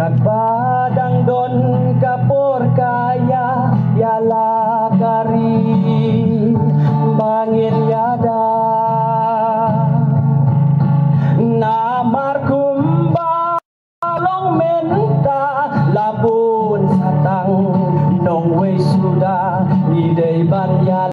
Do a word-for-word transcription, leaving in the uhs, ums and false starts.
Nagpadang don kapor kaya yala kari bangin yada namar kumbalong menta labun satang nong we sudah idei ban